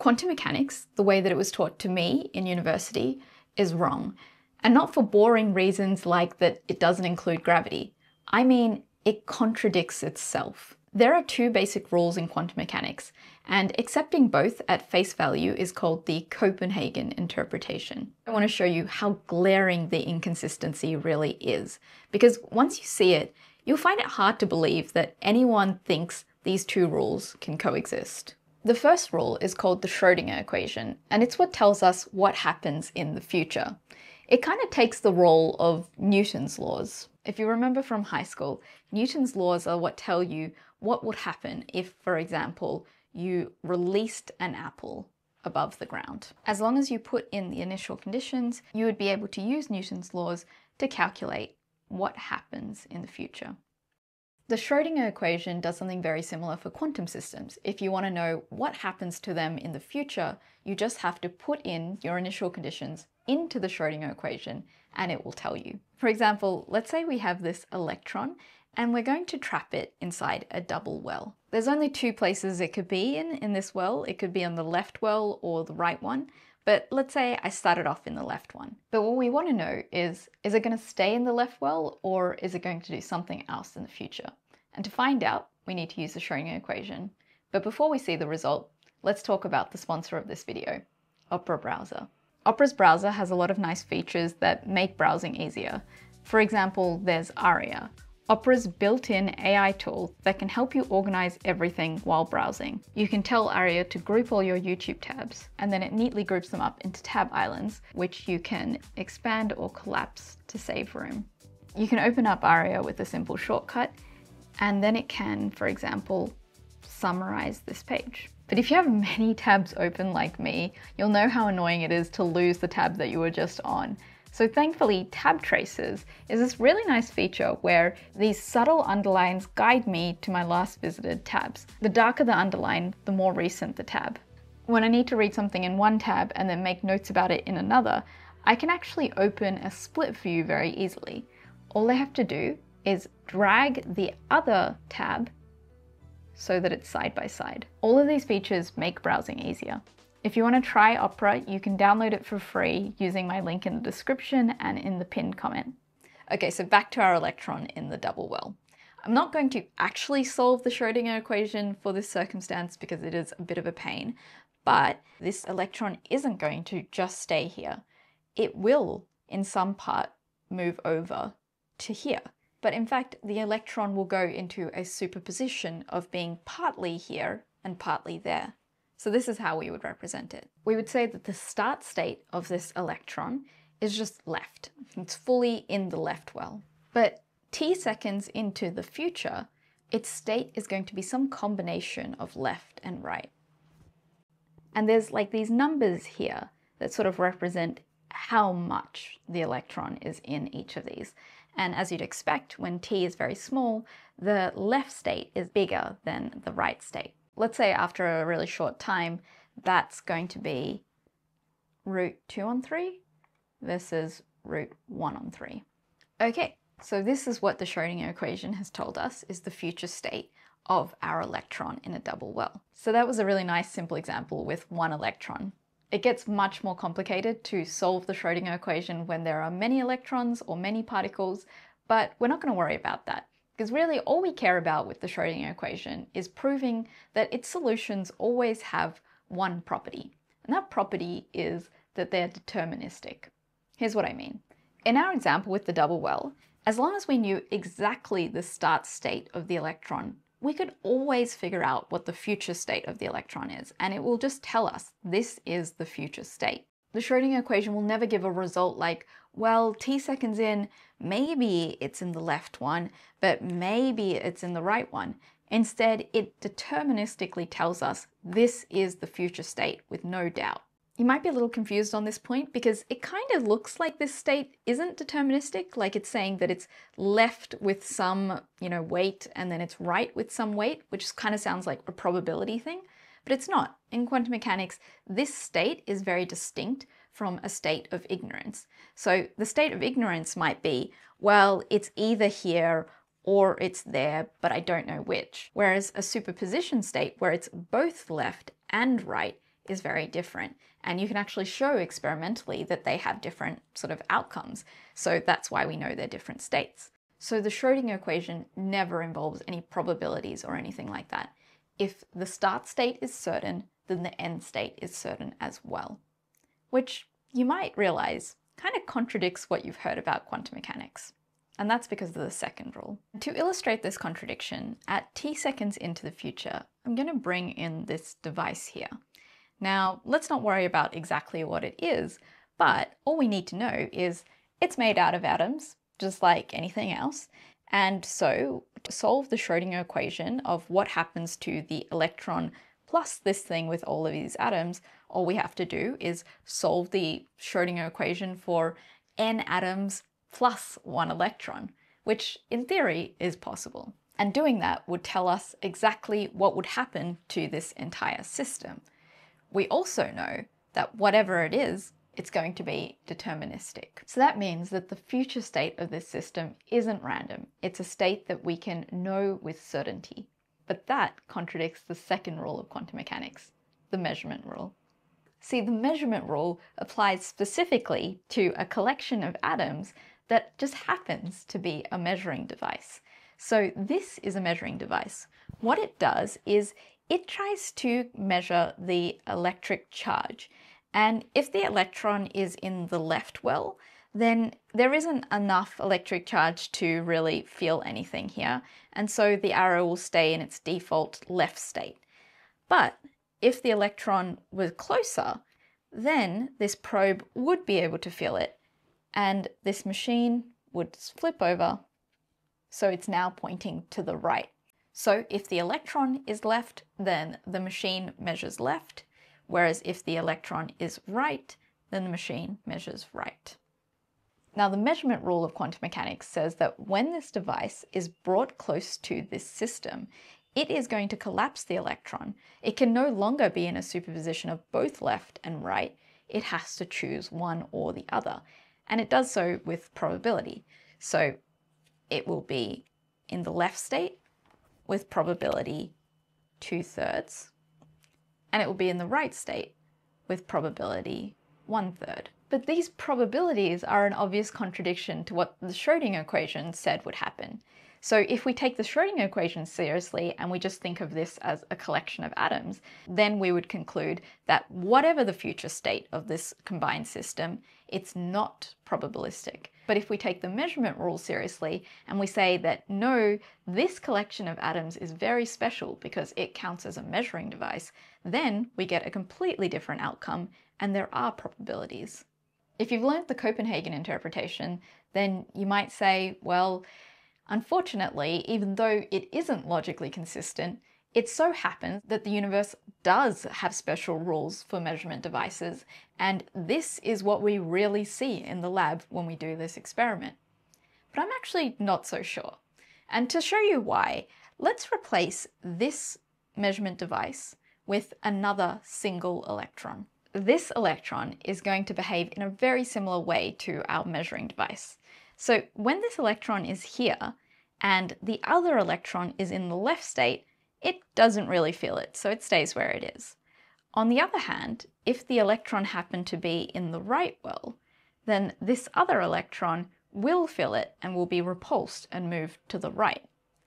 Quantum mechanics, the way that it was taught to me in university, is wrong. And not for boring reasons like that it doesn't include gravity. I mean, it contradicts itself. There are two basic rules in quantum mechanics, and accepting both at face value is called the Copenhagen interpretation. I want to show you how glaring the inconsistency really is, because once you see it, you'll find it hard to believe that anyone thinks these two rules can coexist. The first rule is called the Schrödinger equation, and it's what tells us what happens in the future. It kind of takes the role of Newton's laws. If you remember from high school, Newton's laws are what tell you what would happen if, for example, you released an apple above the ground. As long as you put in the initial conditions, you would be able to use Newton's laws to calculate what happens in the future. The Schrödinger equation does something very similar for quantum systems. If you want to know what happens to them in the future, you just have to put in your initial conditions into the Schrödinger equation and it will tell you. For example, let's say we have this electron and we're going to trap it inside a double well. There's only two places it could be in this well. It could be on the left well or the right one. But let's say I started off in the left one. But what we want to know is it going to stay in the left well or is it going to do something else in the future? And to find out, we need to use the Schrödinger equation. But before we see the result, let's talk about the sponsor of this video, Opera Browser. Opera's browser has a lot of nice features that make browsing easier. For example, there's Aria, Opera's built-in AI tool that can help you organize everything while browsing. You can tell Aria to group all your YouTube tabs, and then it neatly groups them up into tab islands, which you can expand or collapse to save room. You can open up Aria with a simple shortcut, and then it can, for example, summarize this page. But if you have many tabs open like me, you'll know how annoying it is to lose the tab that you were just on. So thankfully, Tab Tracers is this really nice feature where these subtle underlines guide me to my last visited tabs. The darker the underline, the more recent the tab. When I need to read something in one tab and then make notes about it in another, I can actually open a split view very easily. All I have to do is drag the other tab so that it's side by side. All of these features make browsing easier. If you want to try Opera, you can download it for free using my link in the description and in the pinned comment. Okay, so back to our electron in the double well. I'm not going to actually solve the Schrödinger equation for this circumstance because it is a bit of a pain, but this electron isn't going to just stay here. It will, in some part, move over to here. But in fact, the electron will go into a superposition of being partly here and partly there. So this is how we would represent it. We would say that the start state of this electron is just left. It's fully in the left well. But t seconds into the future, its state is going to be some combination of left and right. And there's like these numbers here that sort of represent how much the electron is in each of these. And as you'd expect, when t is very small, the left state is bigger than the right state. Let's say after a really short time, that's going to be √2/3 versus √1/3. Okay, so this is what the Schrödinger equation has told us is the future state of our electron in a double well. So that was a really nice simple example with one electron. It gets much more complicated to solve the Schrödinger equation when there are many electrons or many particles, but we're not going to worry about that. Because really all we care about with the Schrödinger equation is proving that its solutions always have one property. And that property is that they're deterministic. Here's what I mean. In our example with the double well, as long as we knew exactly the start state of the electron, we could always figure out what the future state of the electron is, and it will just tell us this is the future state. The Schrödinger equation will never give a result like, well, t seconds in, maybe it's in the left one, but maybe it's in the right one. Instead, it deterministically tells us this is the future state with no doubt. You might be a little confused on this point because it kind of looks like this state isn't deterministic, like it's saying that it's left with some, weight and then it's right with some weight, which kind of sounds like a probability thing, but it's not. In quantum mechanics, this state is very distinct from a state of ignorance. So the state of ignorance might be, well, it's either here or it's there, but I don't know which. Whereas a superposition state where it's both left and right is very different. And you can actually show experimentally that they have different sort of outcomes. So that's why we know they're different states. So the Schrödinger equation never involves any probabilities or anything like that. If the start state is certain, then the end state is certain as well. Which you might realize kind of contradicts what you've heard about quantum mechanics. And that's because of the second rule. To illustrate this contradiction, at t seconds into the future, I'm going to bring in this device here. Now, let's not worry about exactly what it is, but all we need to know is it's made out of atoms, just like anything else. And so, to solve the Schrödinger equation of what happens to the electron plus this thing with all of these atoms, all we have to do is solve the Schrödinger equation for n atoms plus 1 electron, which in theory is possible. And doing that would tell us exactly what would happen to this entire system. We also know that whatever it is, it's going to be deterministic. So that means that the future state of this system isn't random. It's a state that we can know with certainty. But that contradicts the second rule of quantum mechanics, the measurement rule. See, the measurement rule applies specifically to a collection of atoms that just happens to be a measuring device. So this is a measuring device. What it does is it tries to measure the electric charge. And if the electron is in the left well, then there isn't enough electric charge to really feel anything here. And so the arrow will stay in its default left state. But if the electron was closer, then this probe would be able to feel it. And this machine would flip over, so it's now pointing to the right. So if the electron is left, then the machine measures left, whereas if the electron is right, then the machine measures right. Now, the measurement rule of quantum mechanics says that when this device is brought close to this system, it is going to collapse the electron. It can no longer be in a superposition of both left and right. It has to choose one or the other. And it does so with probability. So it will be in the left state with probability 2/3, and it will be in the right state with probability 1/3. But these probabilities are an obvious contradiction to what the Schrödinger equation said would happen. So if we take the Schrödinger equation seriously and we just think of this as a collection of atoms, then we would conclude that whatever the future state of this combined system, it's not probabilistic. But if we take the measurement rule seriously and we say that no, this collection of atoms is very special because it counts as a measuring device, then we get a completely different outcome and there are probabilities. If you've learned the Copenhagen interpretation, then you might say, well, unfortunately, even though it isn't logically consistent, it so happens that the universe does have special rules for measurement devices, and this is what we really see in the lab when we do this experiment. But I'm actually not so sure. And to show you why, let's replace this measurement device with another single electron. This electron is going to behave in a very similar way to our measuring device. So when this electron is here and the other electron is in the left state, it doesn't really feel it, so it stays where it is. On the other hand, if the electron happened to be in the right well, then this other electron will feel it and will be repulsed and moved to the right.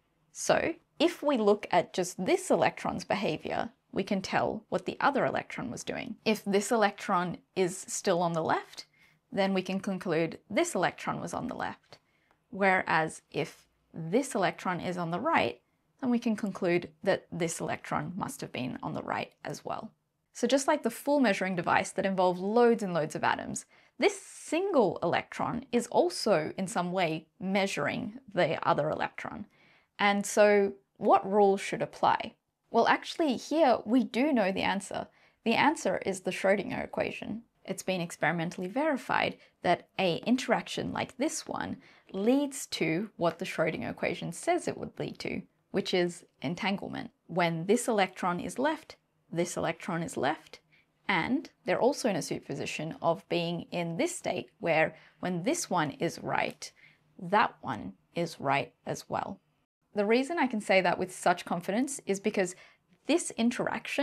So if we look at just this electron's behavior, we can tell what the other electron was doing. If this electron is still on the left, then we can conclude this electron was on the left. Whereas if this electron is on the right, then we can conclude that this electron must have been on the right as well. So just like the full measuring device that involved loads and loads of atoms, this single electron is also in some way measuring the other electron. And so what rules should apply? Well, actually here we do know the answer. The answer is the Schrödinger equation. It's been experimentally verified that an interaction like this one leads to what the Schrödinger equation says it would lead to, which is entanglement. When this electron is left, this electron is left, and they're also in a superposition of being in this state where when this one is right, that one is right as well. The reason I can say that with such confidence is because this interaction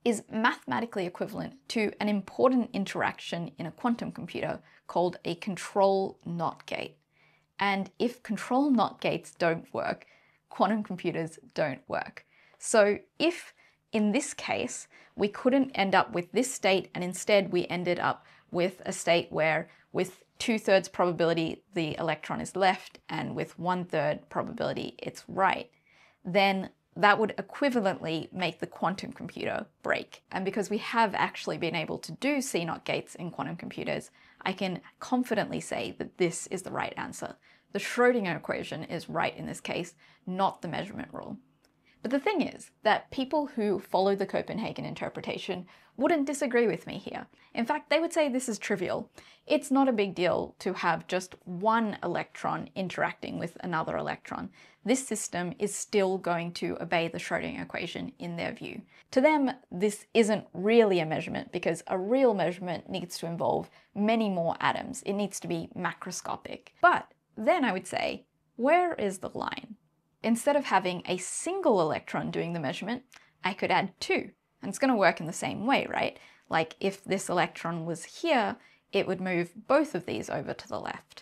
is mathematically equivalent to an important interaction in a quantum computer called a control NOT gate. And if control NOT gates don't work, quantum computers don't work. So if in this case we couldn't end up with this state and instead we ended up with a state where with 2/3 probability the electron is left and with 1/3 probability it's right, then that would equivalently make the quantum computer break. And because we have actually been able to do CNOT gates in quantum computers, I can confidently say that this is the right answer. The Schrödinger equation is right in this case, not the measurement rule. But the thing is that people who follow the Copenhagen interpretation wouldn't disagree with me here. In fact, they would say this is trivial. It's not a big deal to have just one electron interacting with another electron. This system is still going to obey the Schrödinger equation in their view. To them, this isn't really a measurement because a real measurement needs to involve many more atoms. It needs to be macroscopic. But then I would say, where is the line? Instead of having a single electron doing the measurement, I could add two. And it's going to work in the same way, right? Like if this electron was here, it would move both of these over to the left.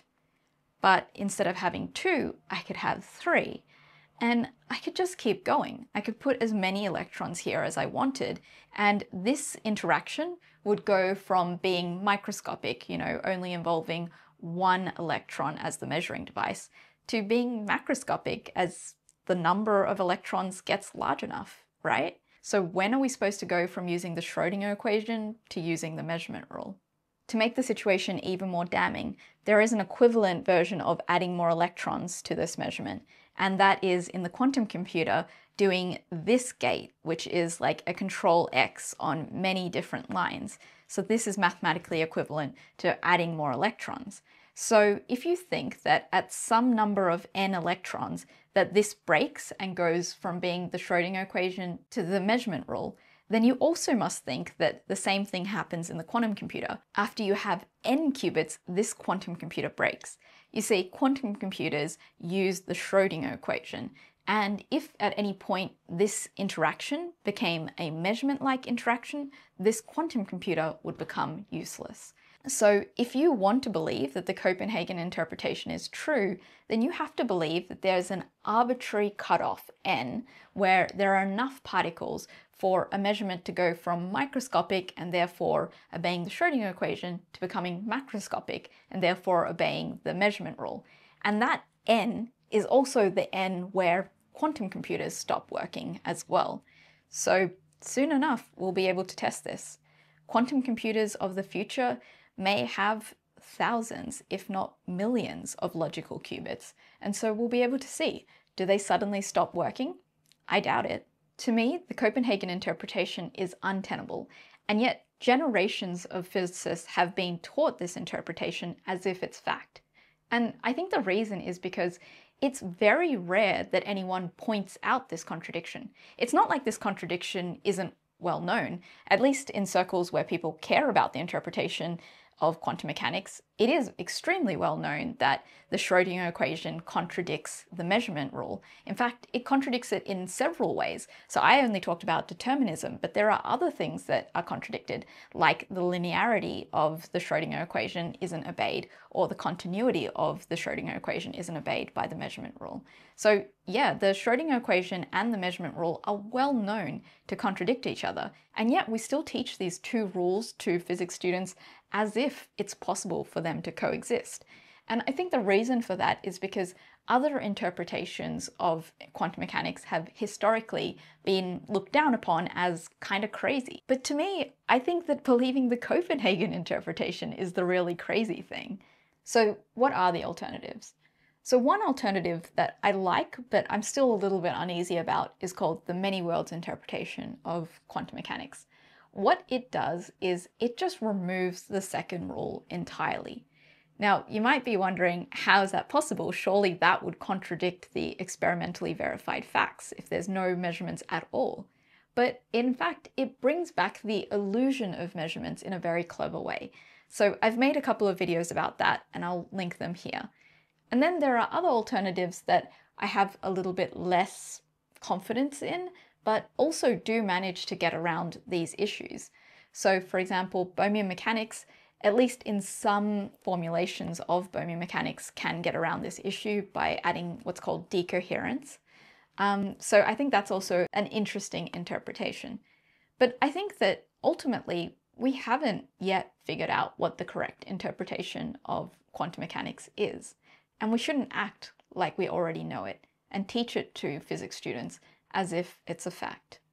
But instead of having two, I could have three. And I could just keep going. I could put as many electrons here as I wanted, and this interaction would go from being microscopic, only involving one electron as the measuring device, to being macroscopic as the number of electrons gets large enough, right? So when are we supposed to go from using the Schrödinger equation to using the measurement rule? To make the situation even more damning, there is an equivalent version of adding more electrons to this measurement, and that is in the quantum computer doing this gate, which is like a control X on many different lines. So this is mathematically equivalent to adding more electrons. So if you think that at some number of n electrons that this breaks and goes from being the Schrödinger equation to the measurement rule, then you also must think that the same thing happens in the quantum computer. After you have n qubits, this quantum computer breaks. You see, quantum computers use the Schrödinger equation, and if at any point this interaction became a measurement-like interaction, this quantum computer would become useless. So if you want to believe that the Copenhagen interpretation is true, then you have to believe that there's an arbitrary cutoff, n, where there are enough particles for a measurement to go from microscopic and therefore obeying the Schrödinger equation to becoming macroscopic and therefore obeying the measurement rule. And that n is also the n where quantum computers stop working as well. So soon enough, we'll be able to test this. Quantum computers of the future may have thousands, if not millions, of logical qubits, and so we'll be able to see, do they suddenly stop working? I doubt it. To me, the Copenhagen interpretation is untenable, and yet generations of physicists have been taught this interpretation as if it's fact. And I think the reason is because it's very rare that anyone points out this contradiction. It's not like this contradiction isn't well known, at least in circles where people care about the interpretation of quantum mechanics. It is extremely well known that the Schrödinger equation contradicts the measurement rule. In fact, it contradicts it in several ways. So I only talked about determinism, but there are other things that are contradicted, like the linearity of the Schrödinger equation isn't obeyed, or the continuity of the Schrödinger equation isn't obeyed by the measurement rule. So yeah, the Schrödinger equation and the measurement rule are well known to contradict each other, and yet we still teach these two rules to physics students as if it's possible for them to coexist. And I think the reason for that is because other interpretations of quantum mechanics have historically been looked down upon as kind of crazy. But to me, I think that believing the Copenhagen interpretation is the really crazy thing. So what are the alternatives? So one alternative that I like, but I'm still a little bit uneasy about, is called the many worlds interpretation of quantum mechanics. What it does is it just removes the second rule entirely. Now, you might be wondering, how is that possible? Surely that would contradict the experimentally verified facts if there's no measurements at all. But in fact, it brings back the illusion of measurements in a very clever way. So I've made a couple of videos about that, and I'll link them here. And then there are other alternatives that I have a little bit less confidence in, but also do manage to get around these issues. So for example, Bohmian mechanics, at least in some formulations of Bohmian mechanics, can get around this issue by adding what's called decoherence. So I think that's also an interesting interpretation. But I think that ultimately we haven't yet figured out what the correct interpretation of quantum mechanics is. And we shouldn't act like we already know it and teach it to physics students as if it's a fact.